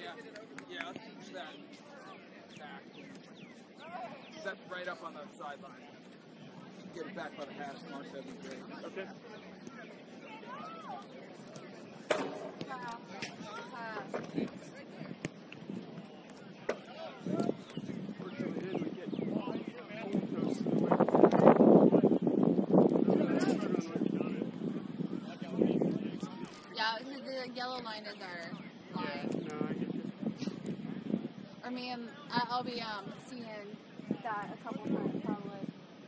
Yeah, let's teach that back. Set right up on the sideline. Get it back by the hash mark, that'd be great. Okay. Yeah, the yellow line is our line. No, I get you. Or me and I'll be seeing that a couple times probably.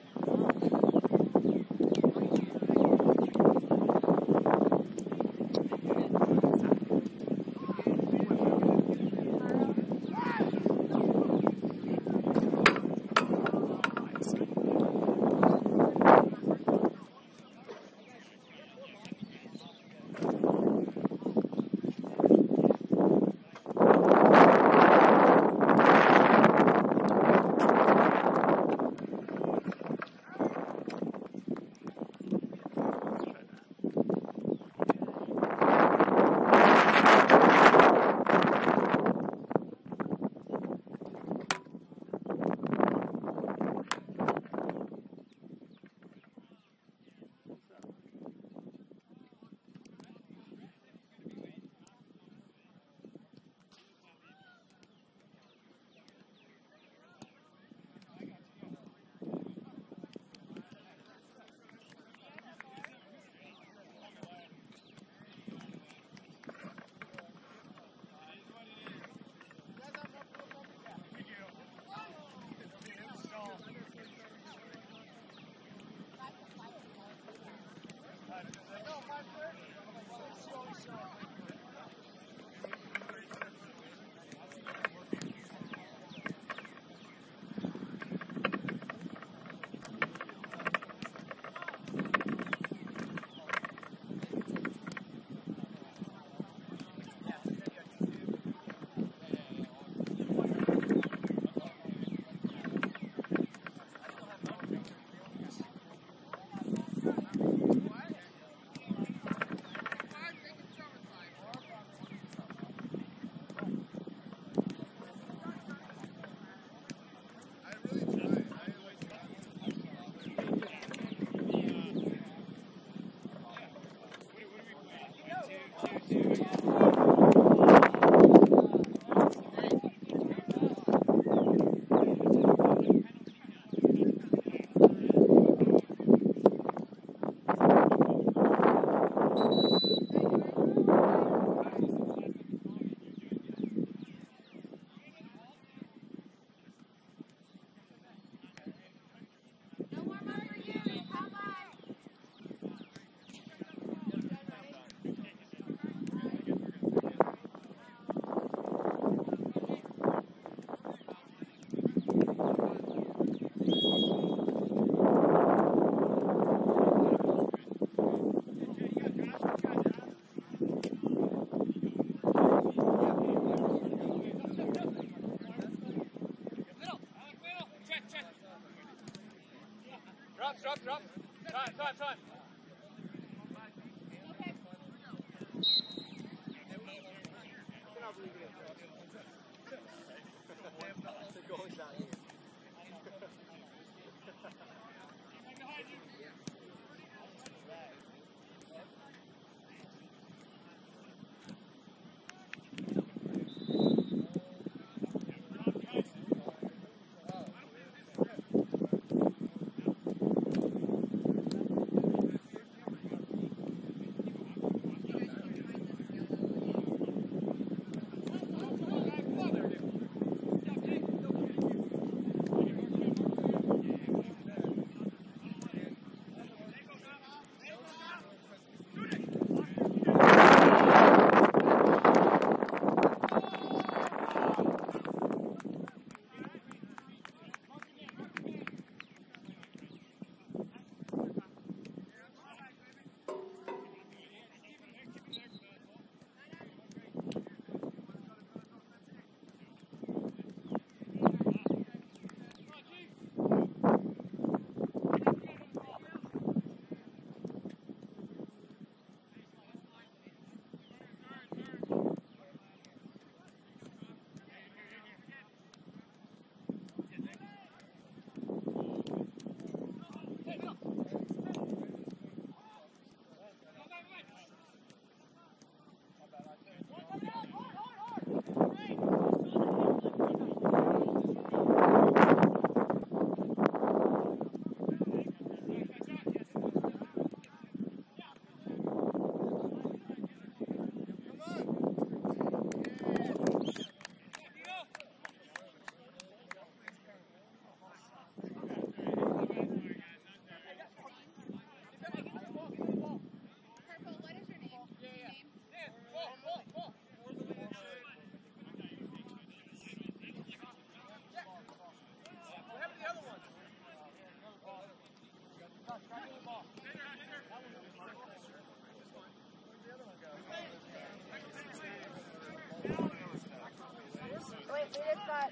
Drop. Time. that.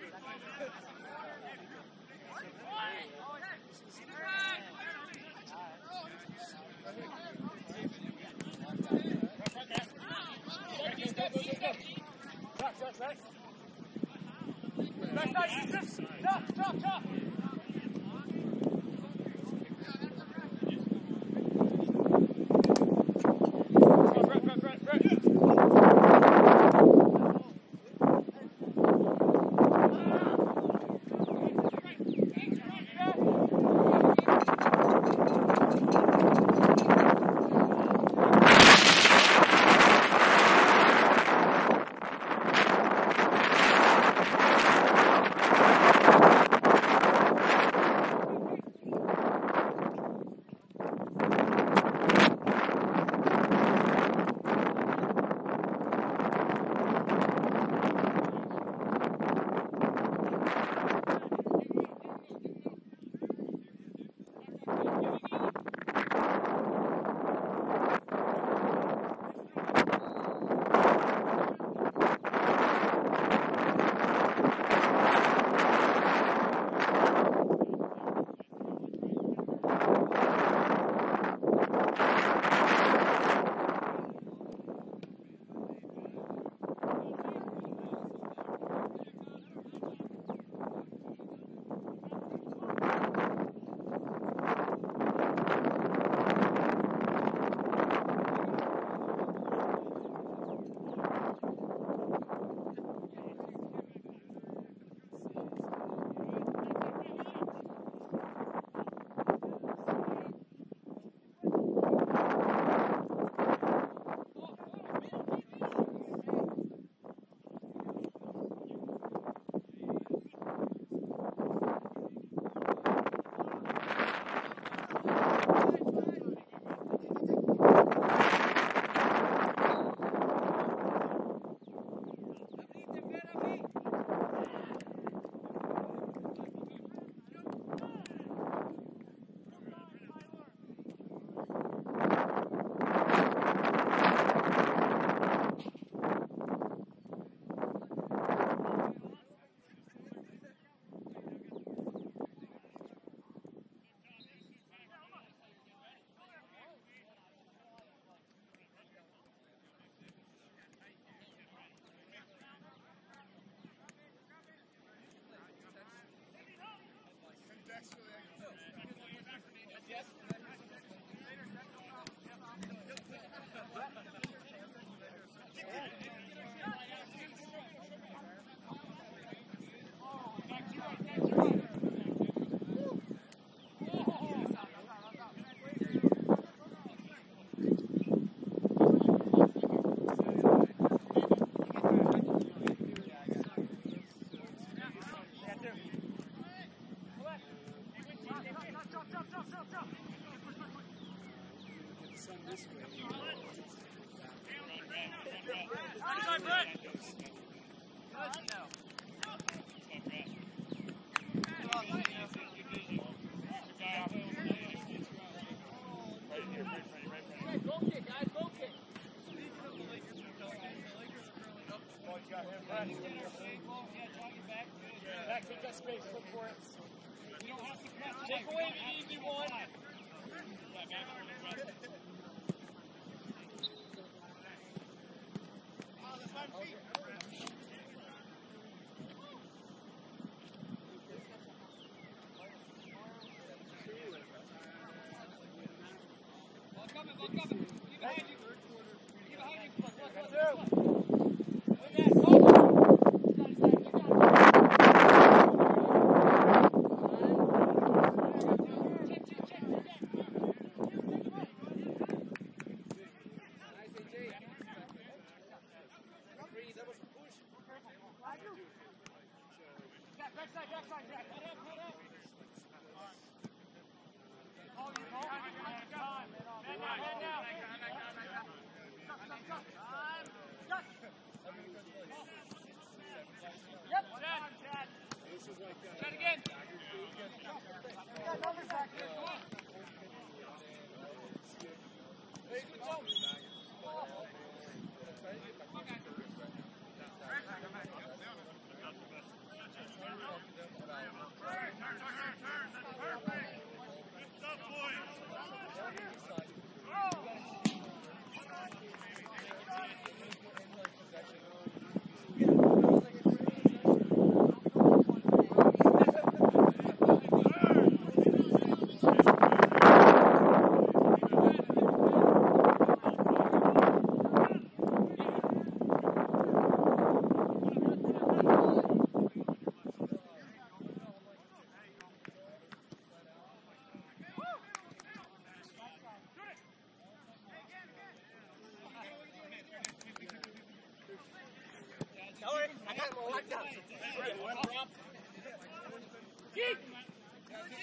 Take away the easy one.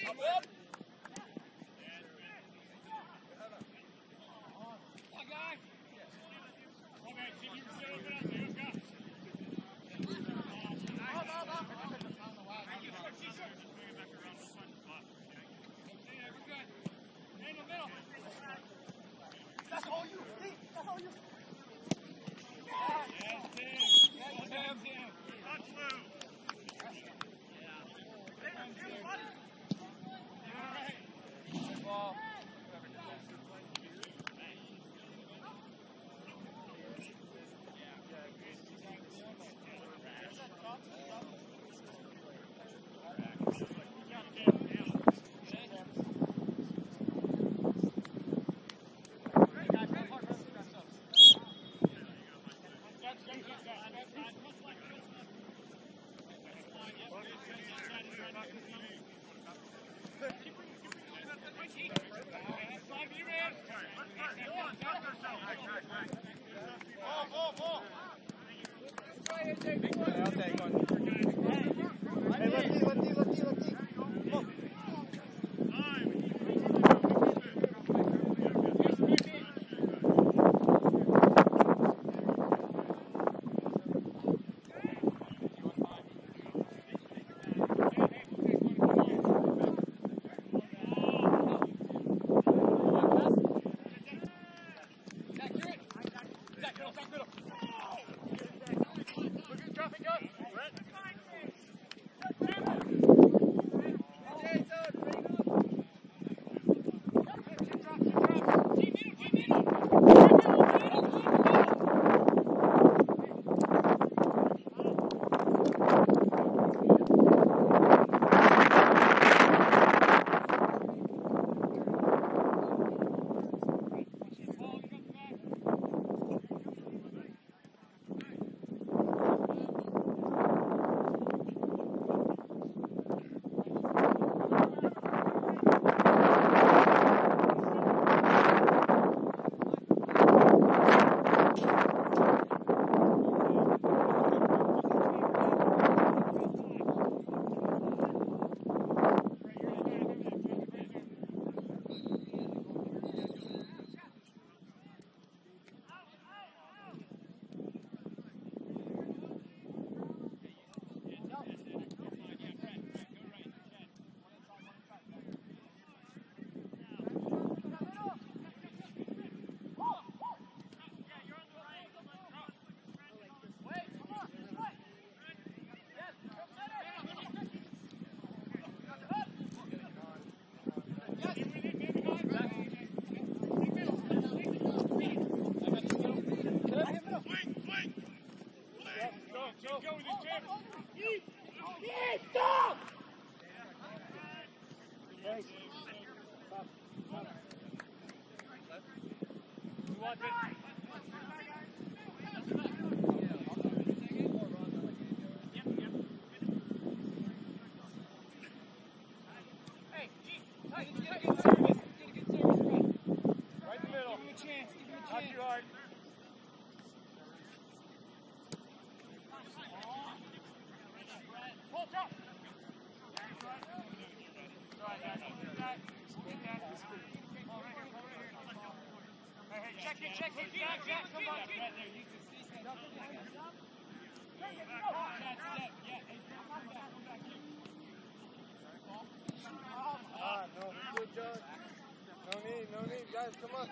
No need, guys, come on.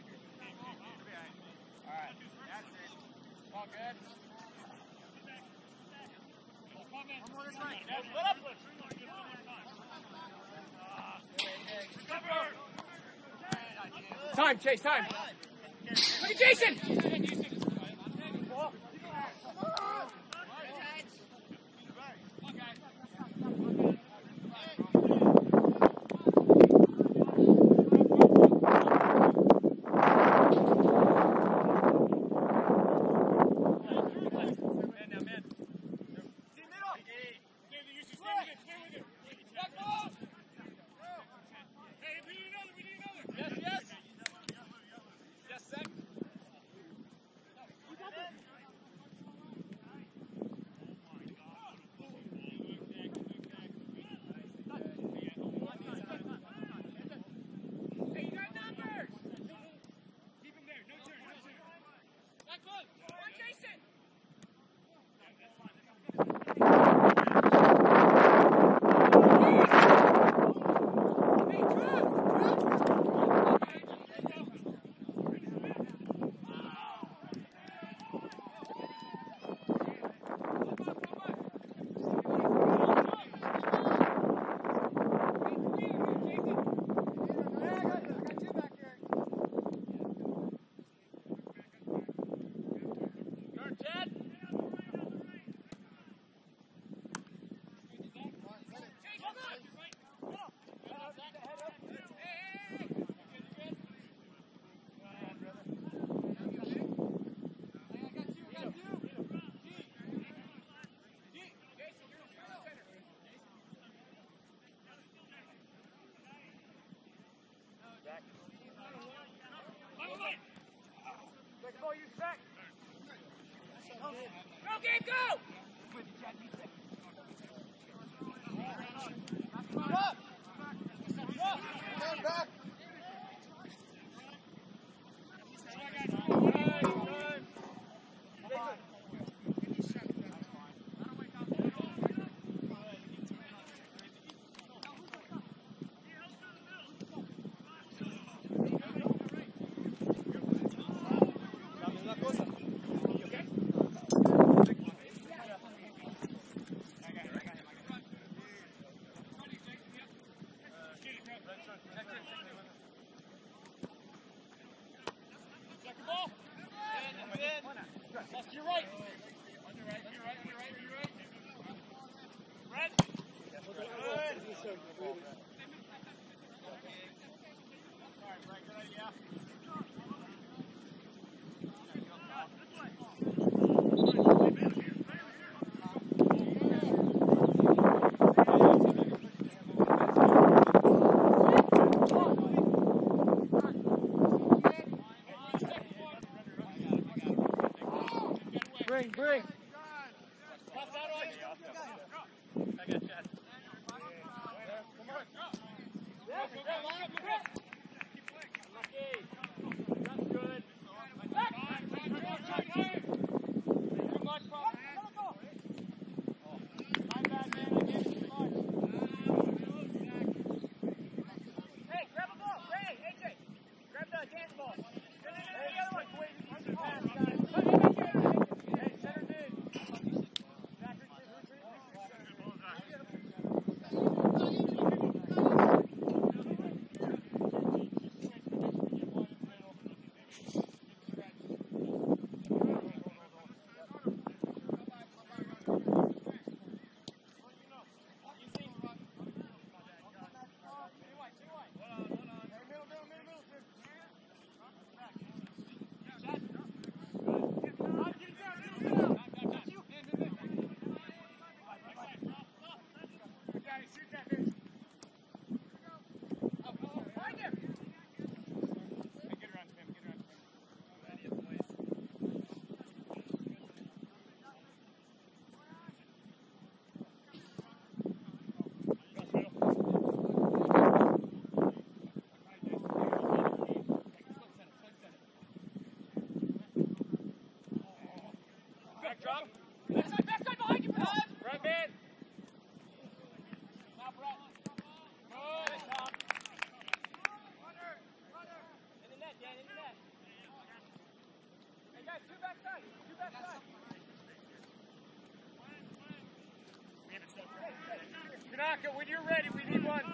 Alright, that's it. All good? One more this way. Split up. Time, Chase, time. Look at Jason! game, go! Back. You're right. Red. Bring. Tanaka, when you're ready, we need one.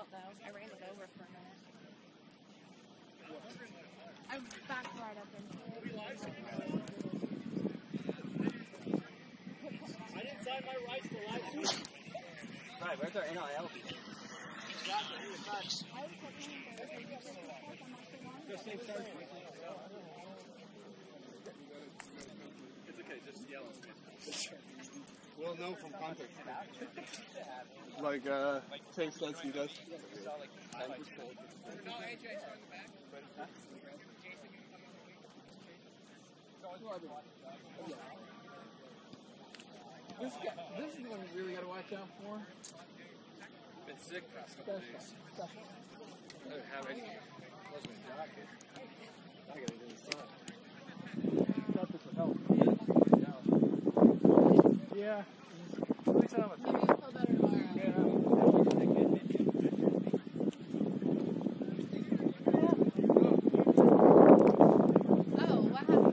out though. I ran it over for a minute. I backed right up into it. I didn't sign my rights to live stream. Right, where's our NIL? It's okay, just yell. We'll know from context. Like, same sense he does. This is the one you really got to watch out for. Been sick past couple days. I don't have any. Close my jacket. I gotta get inside. Thought this would help. Yeah. At least I have a Maybe you'll feel better tomorrow. Oh, what happened?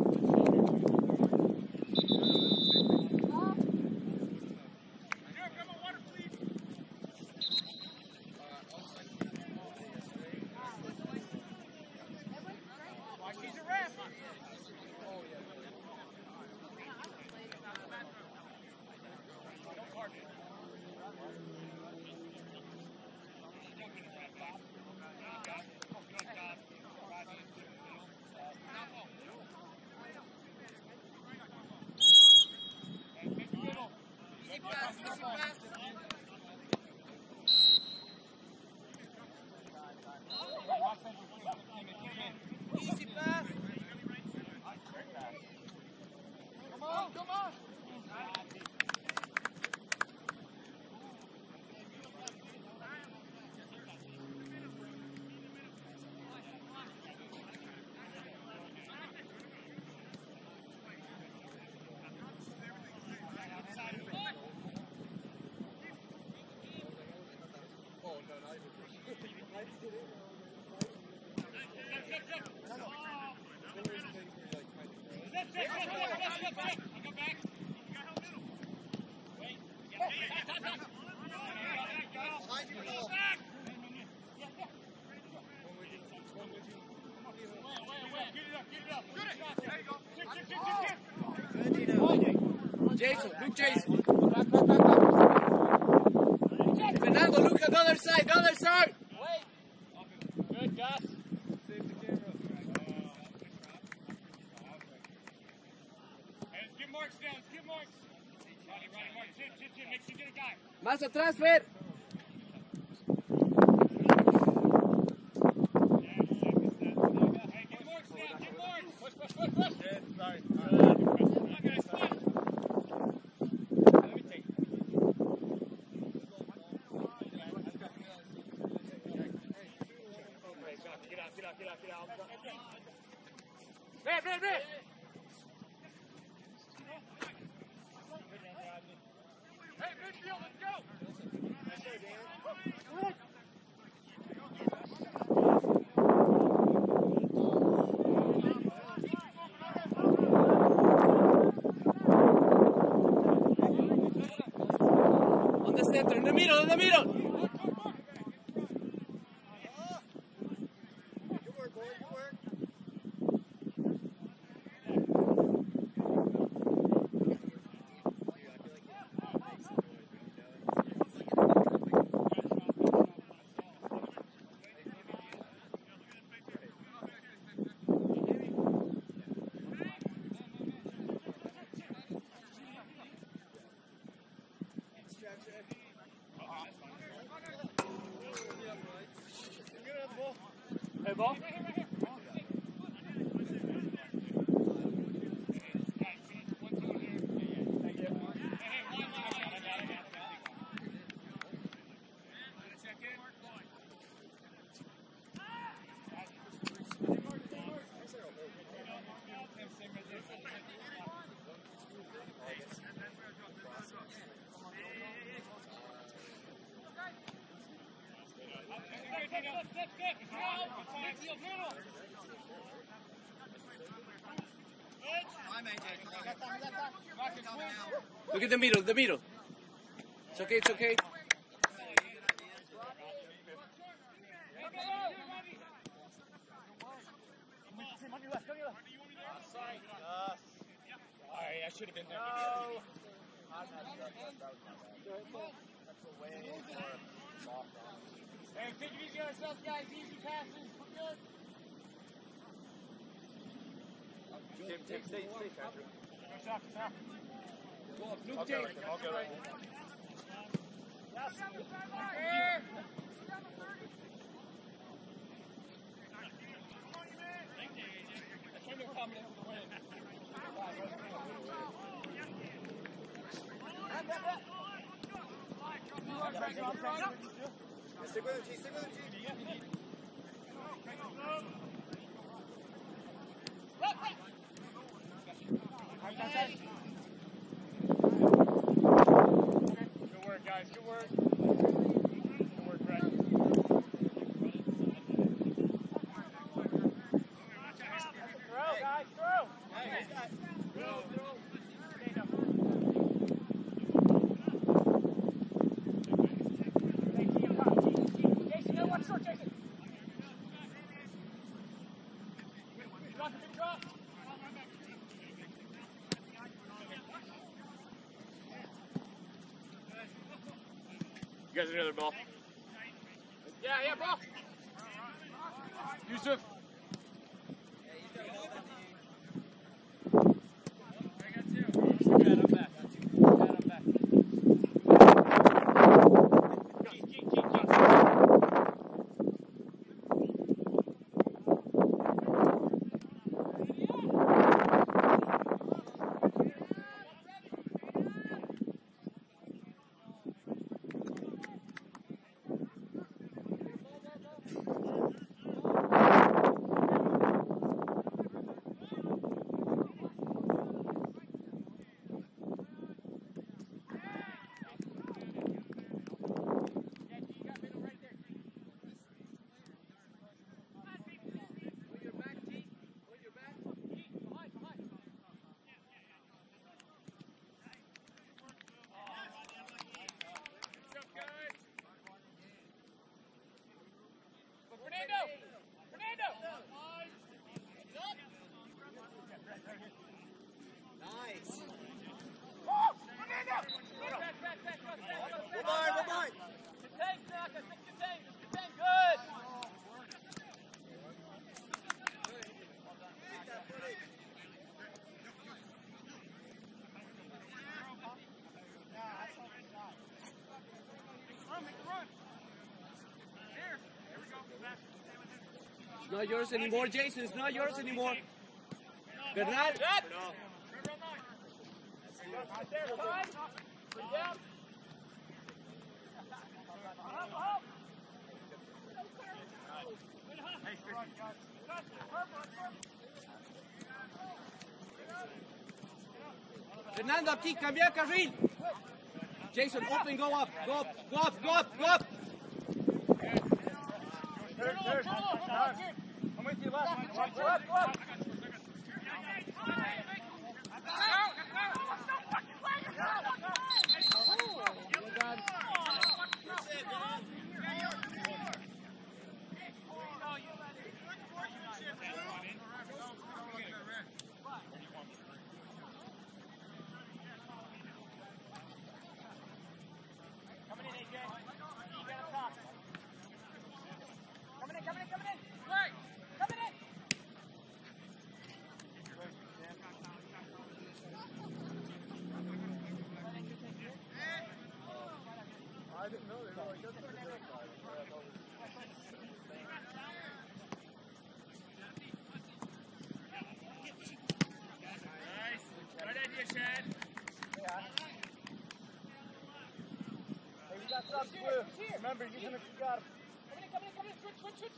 Jason, Luke Jason. Fernando, Luke, the other side, the other side. Good, Gus. Save the camera. Hey, get marks down. Get marks. Ronnie, mark. Chin. Make sure you get a guy. Más atrás, Fer. Hey, get marks down. Get marks. Push. Yeah, sorry. Okay, split. Let me take it. Get out. Red. Hey, midfield, let's go. On the center, in the middle. Good work, boy. Good work. Hey, ball. Look at the middle. It's okay. Sorry, I should have been there. Hey, take it easy on yourselves, guys. Easy passes. We're good. Stay, Patrick. No shots now. Look, Jay. I'll go right. Here. Stick with him, G. Stick with him, G. Good work, guys. Good work. Good work, Greg. Throw, guys. Throw. Jason, no one short, Jason. Drop, big drop. You guys another ball. Yeah, ball. Yusuf. It's not yours anymore, Jason. It's not yours anymore. Bernal. Fernando, aquí, cambia el carril. Jason, open, go up, go up, go up, go up, go up. I'm with you, left. Left. Remember, you're gonna got him. Come in, switch.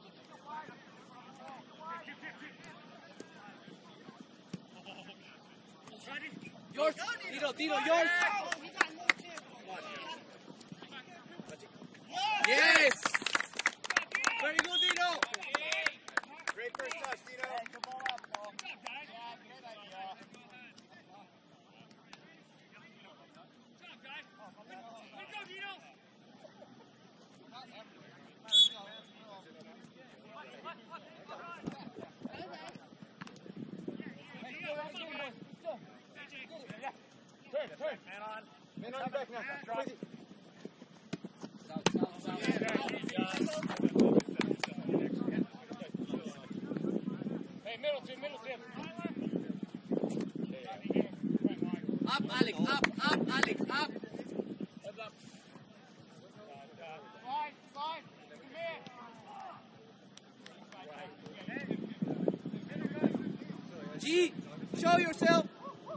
Yours, Tiro, yours. Yes. Very good, Tiro. Great first touch, Tito. Man on your back now. Crazy. Hey, Middleton. Up, Alex, up, Alex, up. Heads up. Slide. Come here. G, show yourself.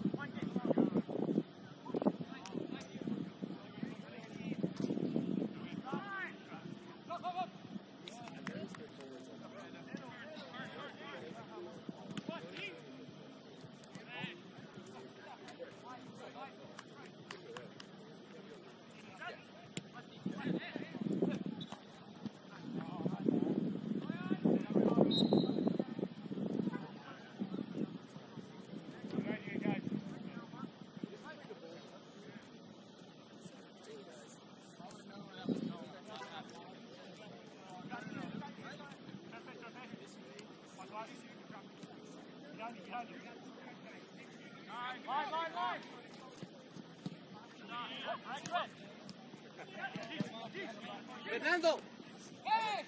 Line. Fernando. Hey!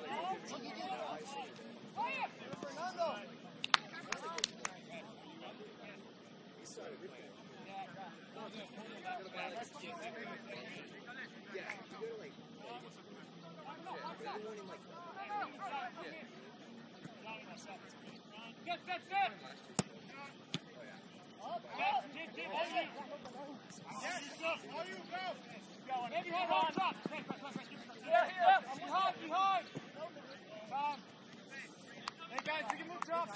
Set. Behind. Hey guys, you can move drops.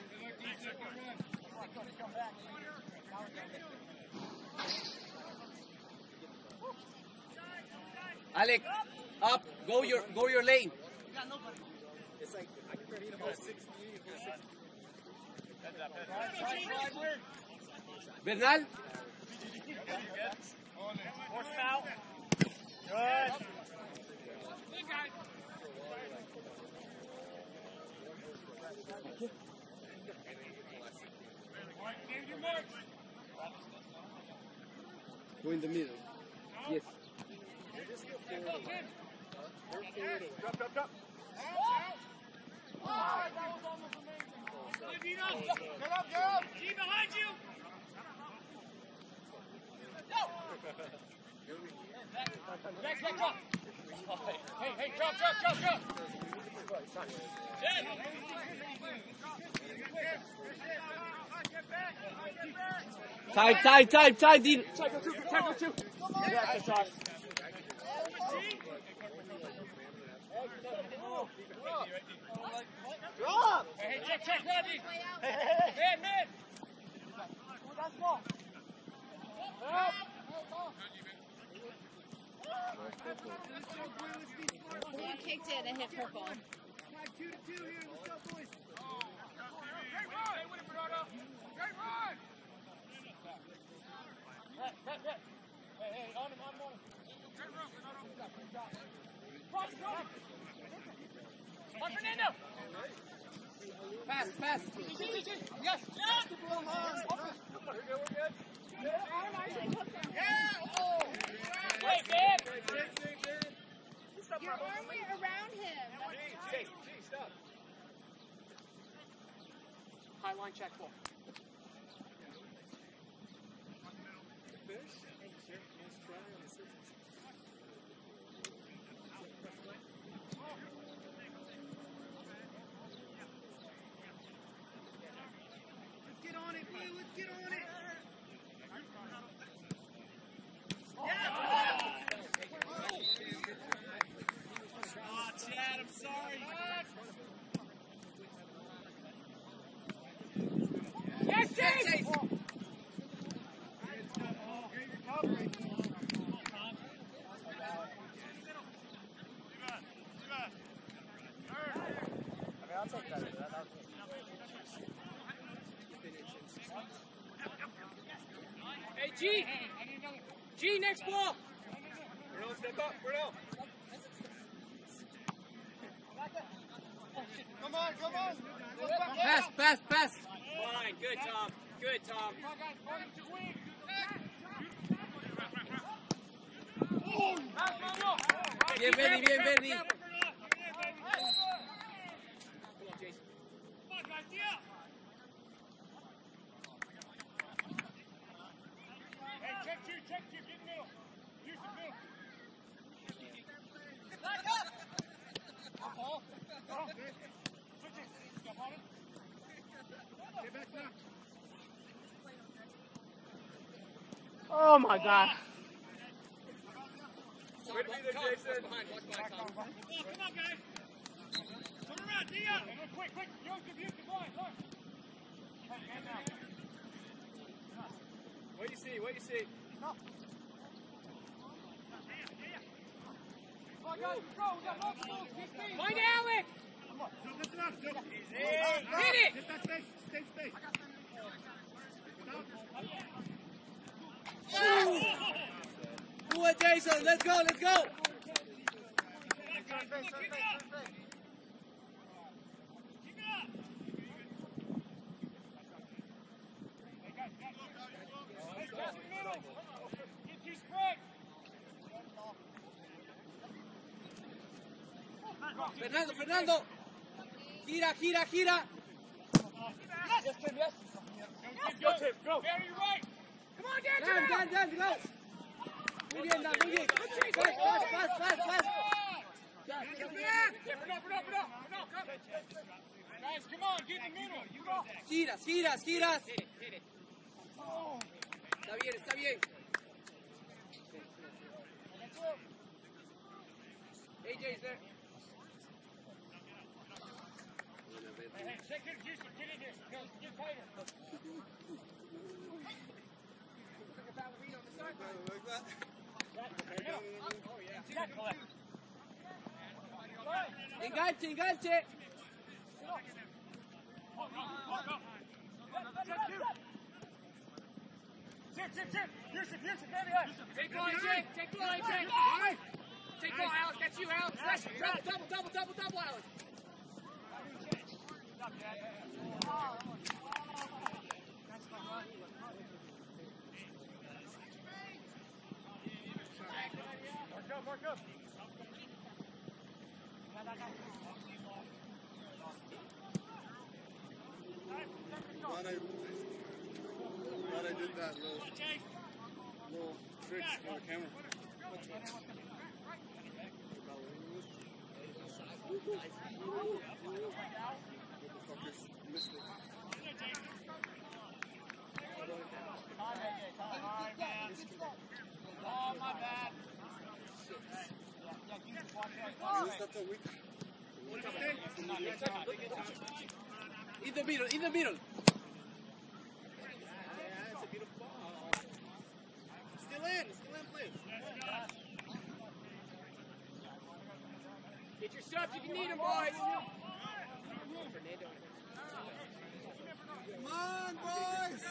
Alex, up, go your lane. Bernal. Horse foul. Good. Go in the middle. Yes. Drop. Oh, that was almost amazing. Get up. G behind you. Back, drop. Hey, drop. Tight, Dean. Tackle two. Yeah, that's awesome. Drop. Hey, check, Rodney. Hey. Man. That's ball. Blue kicked it and hit purple. 2-2 here. Let's go, boys. Great run, Bernardo. Great run. Hey, on him. Great run, Bernardo. Run. On Fernando. Pass. Yes. We're good. Wait, man. Your arm went around him. Jay, stop. High line check ball. Let's get on it, Blue. Let's get on it. Chad, I'm sorry. Yes, Chase! I'll take that. Hey, G, next ball. Bruno, step up, Bruno. Come on. Pass. Fine, good, Tom. Bien, Bernie, bien, Bernie. Come on, Jason. Come on, guys, deal. Hey, check two, get in the middle. Use the middle. Back up. Ball. Oh, good. Switch it. Step on it. Get back now. Oh my God. Way to be there, Jason. Come on, guys. Turn around, Dia. Quick. Yo, give you the line. Look. What do you see? Come on, guys. Go. We got multiple. Find Alec. Listen up. Hit it. Just that space. Stay space. Do it, Jason. Let's go. Fernando. Gira. Go, Tim. Go. Very right. Come on, Dan. Dan, go. Muy bien, Dan, muy bien. Fast. Guys, come on, get in the middle. Giras. Hit it. Está bien. AJ's there. Hey, check it, Houston. Get in here. Go, get tighter. Enganche. Chip. Houston, baby. Take ball, AJ. Take ball, Alex. That's you, Alex. Double, Alex. Mark up. Glad I did that little tricks for the camera. Motherfuckers missed it. Oh, my bad. In the middle. Still in, please. Get your subs if you need them, boys. Come on, boys!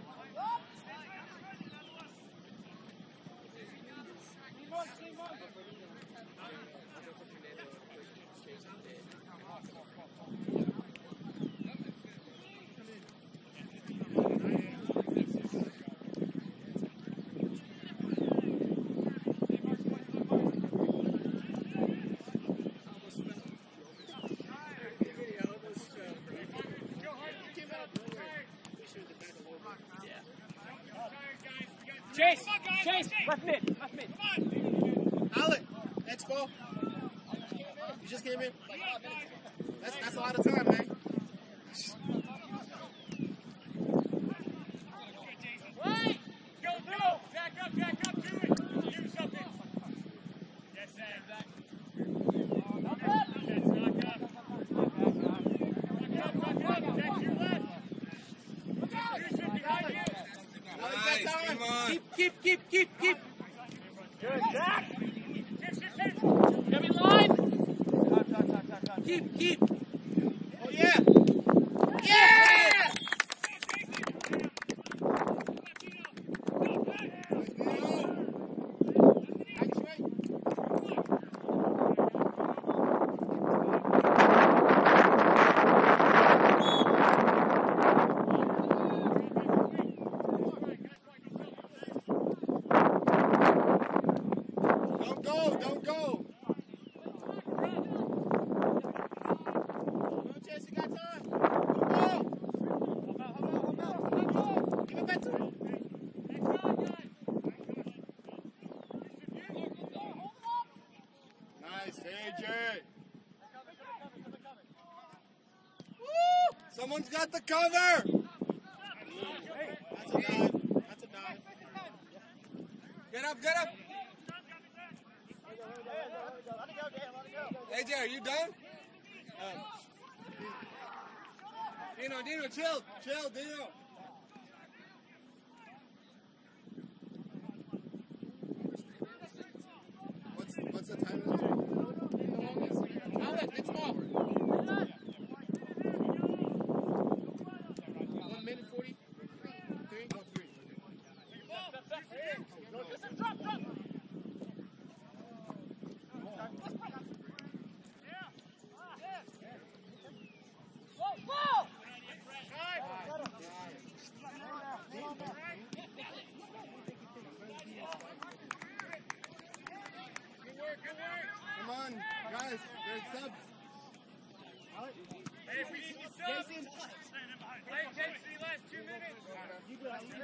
Chase, left mid. Alec, next ball. You just came in. That's a lot of time, man. Jack up, do it. Do something. Yes, Sam. Knock up. Jack, to your left. Houston, behind you. Nice, come on. Keep. Good, Jack. Come in line. Keep. Oh, yeah. Nice, AJ. Woo! Someone's got the cover. That's a dive. That's a dive. Get up, get up. AJ, are you done? Dino, chill, Dino. What's the time of the game? Outlet, it's ball. 1 minute 43. Oh, 3. Come on, guys, there's subs. Hey, if we need subs. Play takes the last 2 minutes.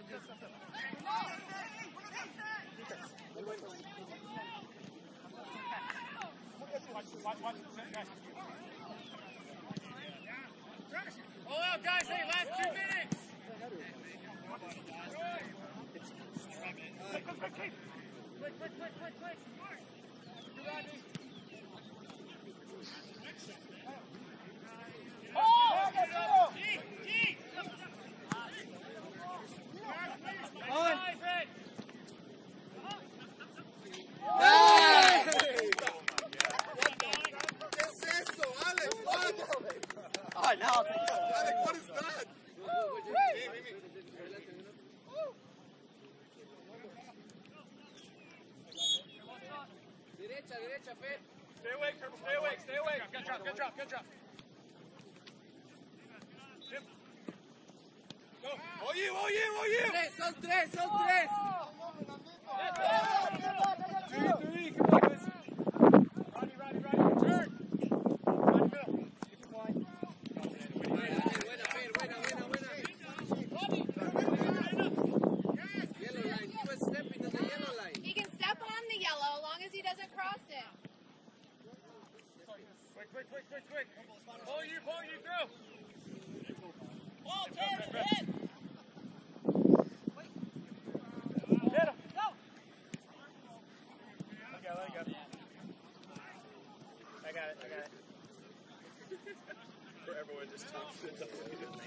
All out, guys. Hey, last 2 minutes. Quick. Alec, what is that? Derecha, Fed. Stay awake, Purple. Stay awake. Good drop. Go. All you. Son tres. 3, come on, guys. Roddy. Turn. Buena, Yellow line, you were stepping to the yellow line. He can step on the yellow as long as he doesn't cross it. Quick. Pull you through. Ball, turn, hit. Hit him. Go. Let it go. I got it. For everyone just talks it up.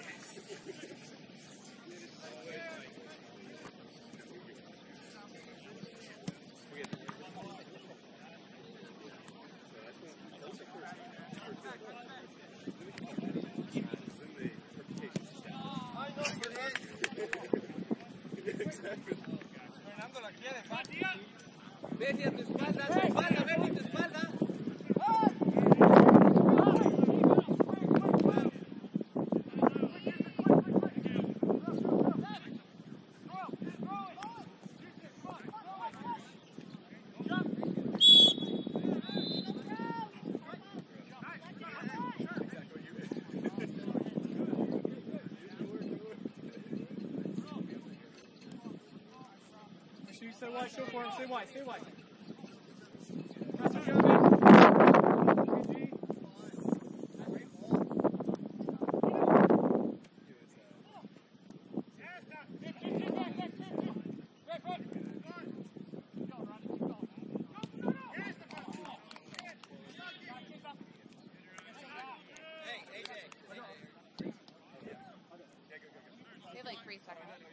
Vete a tu espalda, vete a tu espalda. Stay wide, show for him. Stay wide. They have like 3 seconds.